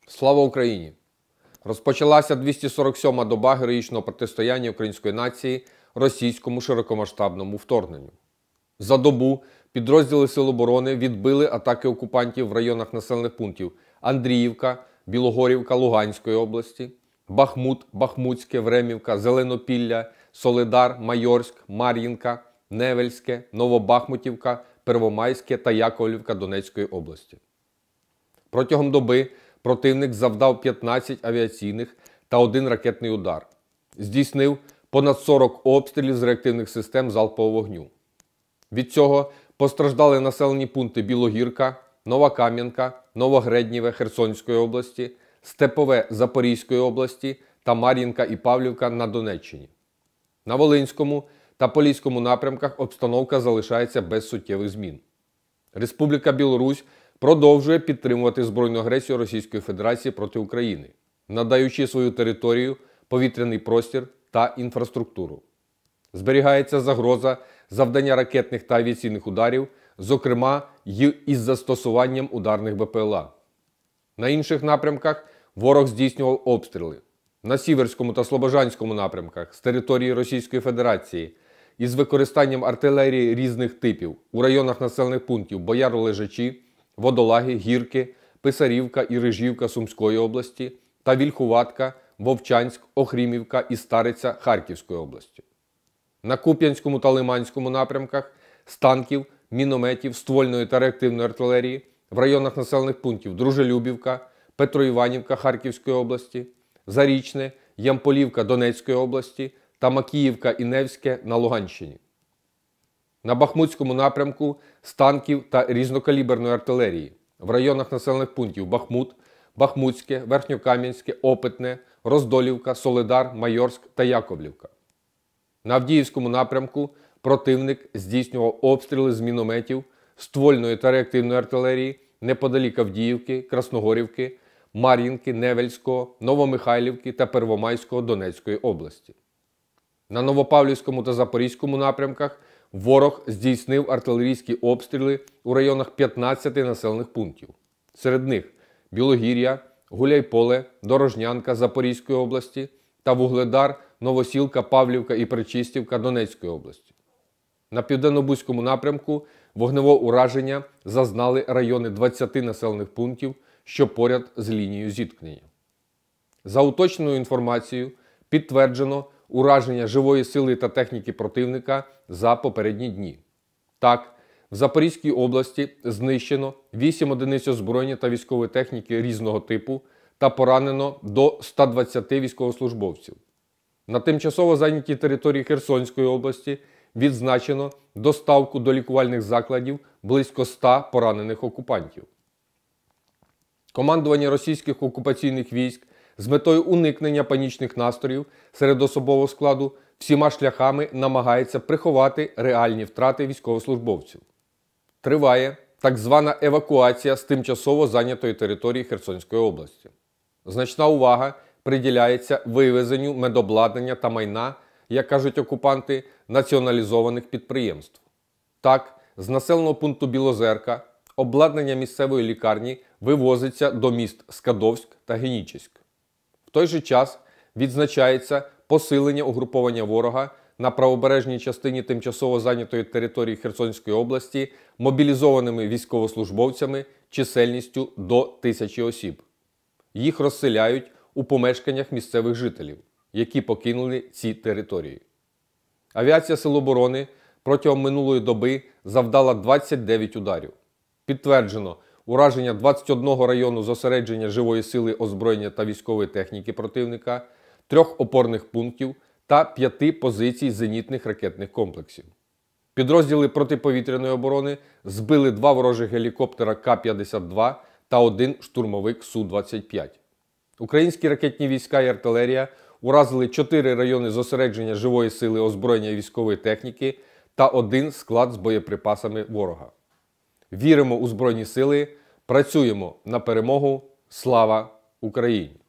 Слава Україні! Розпочалася 247-ма доба героїчного протистояння української нації російському широкомасштабному вторгненню. За добу підрозділи Сил оборони відбили атаки окупантів в районах населених пунктів Андріївка, Білогорівка Луганської області, Бахмут, Бахмутське, Времівка, Зеленопілля, Солидар, Майорськ, Мар'їнка, Невельське, Новобахмутівка, Первомайське та Яковлівка Донецької області. Протягом доби противник завдав 15 авіаційних та 1 ракетний удар. Здійснив понад 40 обстрілів з реактивних систем залпового вогню. Від цього постраждали населені пункти Білогірка, Нова Кам'янка, Новогреднєве Херсонської області, Степове Запорізької області та Мар'їнка і Павлівка на Донеччині. На Волинському та Поліському напрямках обстановка залишається без суттєвих змін. Республіка Білорусь продовжує підтримувати збройну агресію Російської Федерації проти України, надаючи свою територію, повітряний простір та інфраструктуру. Зберігається загроза завдання ракетних та авіаційних ударів, зокрема й із застосуванням ударних БПЛА. На інших напрямках ворог здійснював обстріли. На Сіверському та Слобожанському напрямках з території Російської Федерації із використанням артилерії різних типів у районах населених пунктів Бояро-Лежачі, Водолаги, Гірки, Писарівка і Рижівка Сумської області та Вільхуватка, Вовчанськ, Охрімівка і Стариця Харківської області. На Куп'янському та Лиманському напрямках з танків, мінометів, ствольної та реактивної артилерії в районах населених пунктів Дружелюбівка, Петроіванівка Харківської області, Зарічне, Ямполівка Донецької області та Макіївка і Невське на Луганщині. На Бахмутському напрямку з танків та різнокаліберної артилерії в районах населених пунктів Бахмут, Бахмутське, Верхньокам'янське, Опитне, Роздолівка, Солидар, Майорськ та Яковлівка. На Авдіївському напрямку противник здійснював обстріли з мінометів, ствольної та реактивної артилерії неподалік Авдіївки, Красногорівки, Мар'їнки, Невельського, Новомихайлівки та Первомайського Донецької області. На Новопавлівському та Запорізькому напрямках ворог здійснив артилерійські обстріли у районах 15 населених пунктів. Серед них Білогір'я, Гуляйполе, Дорожнянка Запорізької області та Вугледар, Новосілка, Павлівка і Пречистівка Донецької області. На Південно-Бузькому напрямку вогневого ураження зазнали райони 20 населених пунктів, що поряд з лінією зіткнення. За уточненою інформацією, підтверджено ураження живої сили та техніки противника за попередні дні. Так, в Запорізькій області знищено 8 одиниць озброєння та військової техніки різного типу та поранено до 120 військовослужбовців. На тимчасово зайнятій території Херсонської області відзначено доставку до лікувальних закладів близько 100 поранених окупантів. Командування російських окупаційних військ з метою уникнення панічних настроїв серед особового складу всіма шляхами намагається приховати реальні втрати військовослужбовців. Триває так звана евакуація з тимчасово зайнятої території Херсонської області. Значна увага приділяється вивезенню медобладнання та майна, як кажуть окупанти, націоналізованих підприємств. Так, з населеного пункту Білозерка обладнання місцевої лікарні вивозиться до міст Скадовськ та Генічеськ. В той же час відзначається посилення угруповання ворога на правобережній частині тимчасово зайнятої території Херсонської області мобілізованими військовослужбовцями чисельністю до 1000 осіб. Їх розселяють у помешканнях місцевих жителів, які покинули ці території. Авіація Сил оборони протягом минулої доби завдала 29 ударів. Підтверджено ураження 21 району зосередження живої сили, озброєння та військової техніки противника, 3 опорних пунктів та 5 позицій зенітних ракетних комплексів. Підрозділи протиповітряної оборони збили 2 ворожих гелікоптера К-52 та 1 штурмовик Су-25. Українські ракетні війська і артилерія уразили 4 райони зосередження живої сили, озброєння і військової техніки та 1 склад з боєприпасами ворога. Віримо у Збройні Сили, працюємо на перемогу. Слава Україні!